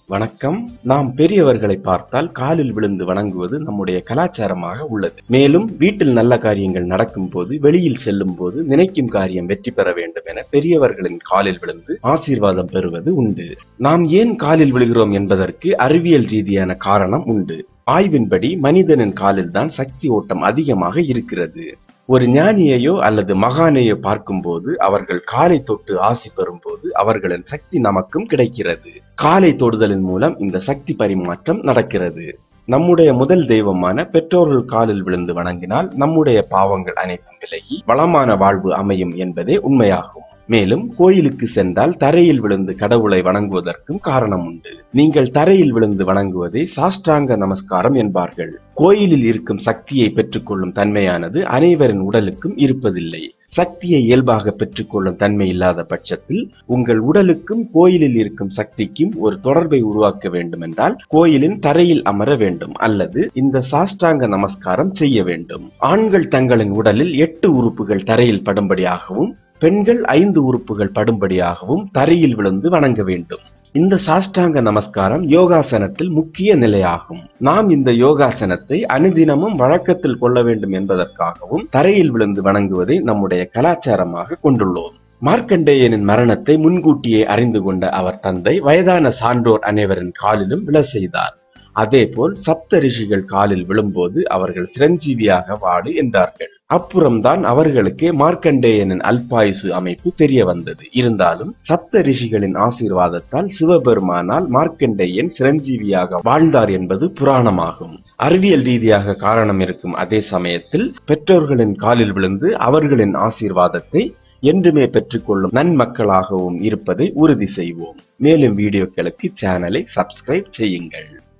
வணக்கம். நாம் பெரியவர்களை பார்த்தால் காலில் விழுந்து வணங்குவது நம்முடைய கலாச்சாரமாக உள்ளது. மேலும் வீட்டில் நல்ல காரியங்கள் நடக்கும் போது, வெளியில் செல்லும் போது நினைக்கும் காரியம் வெற்றி பெற வேண்டும் என பெரியவர்களின் காலில் விழுந்து ஆசீர்வாதம் பெறுவது உண்டு. நாம் ஏன் காலில் விழுகிறோம் என்பதற்கு அறிவியல் ரீதியான காரணம் உண்டு. ஆய்வின்படி மனிதனின் காலில்தான் சக்தி ஓட்டம் அதிகமாக இருக்கிறது. ஒரு ஞானியையோ அல்லது மகானையோ பார்க்கும்போது, அவர்கள் காலை தொட்டு ஆசி பெறும்போது அவர்களின் சக்தி நமக்கும் கிடைக்கிறது. காலை தொடுதலின் மூலம் இந்த சக்தி பரிமாற்றம் நடக்கிறது. நம்முடைய முதல் தெய்வமான பெற்றோர்கள் காலில் விழுந்து வணங்கினால் நம்முடைய பாவங்கள் அனைத்தும் விலகி வளமான வாழ்வு அமையும் என்பதே உண்மையாகும். மேலும் கோயிலுக்கு சென்றால் தரையில் விழுந்து கடவுளை வணங்குவதற்கும் காரணம் உண்டு. நீங்கள் தரையில் விழுந்து வணங்குவதை சாஷ்டாங்க நமஸ்காரம் என்பார்கள். கோயிலில் இருக்கும் சக்தியை பெற்றுக்கொள்ளும் தன்மையானது அனைவரின் உடலுக்கும் இருப்பதில்லை. சக்தியை இயல்பாக பெற்றுக்கொள்ளும் தன்மை இல்லாத பட்சத்தில் உங்கள் உடலுக்கும் கோயிலில் இருக்கும் சக்திக்கும் ஒரு தொடர்பை உருவாக்க வேண்டும் என்றால் கோயிலின் தரையில் அமர வேண்டும் அல்லது இந்த சாஷ்டாங்க நமஸ்காரம் செய்ய வேண்டும். ஆண்கள் தங்களின் உடலில் 8 உறுப்புகள் தரையில் படும்படியாகவும், பெண்கள் 5 உறுப்புகள் படும்படியாகவும் தரையில் விழுந்து வணங்க வேண்டும். இந்த சாஷ்டாங்க நமஸ்காரம் யோகாசனத்தில் முக்கிய நிலையாகும். நாம் இந்த யோகாசனத்தை அனுதினமும் வழக்கத்தில் கொள்ள வேண்டும் என்பதற்காகவும் தரையில் விழுந்து வணங்குவதை நம்முடைய கலாச்சாரமாக கொண்டுள்ளோம். மார்க்கண்டேயனின் மரணத்தை முன்கூட்டியே அறிந்து கொண்ட அவர் தந்தை வயதான சான்றோர் அனைவரின் காலிலும் விழ செய்தார். அதேபோல் சப்த ரிஷிகள் காலில் விழும்போது அவர்கள் சிரஞ்சீவியாக வாடு என்றார்கள். அப்புறம்தான் அவர்களுக்கே மார்க்கண்டேயனின் அல்பாயுசு அமைப்பு தெரிய வந்தது. இருந்தாலும் சப்த ரிஷிகளின் ஆசீர்வாதத்தால் சிவபெருமானால் மார்க்கண்டேயன் சிரஞ்சீவியாக வாழ்ந்தார் என்பது புராணமாகும். அறிவியல் ரீதியாக காரணம் இருக்கும் அதே சமயத்தில் பெற்றோர்களின் காலில் விழுந்து அவர்களின் ஆசீர்வாதத்தை என்றுமே பெற்றுக்கொள்ளும் நன்மக்களாகவும் இருப்பதை உறுதி செய்வோம். மேலும் வீடியோக்களுக்கு சேனலை சப்ஸ்கிரைப் செய்யுங்கள்.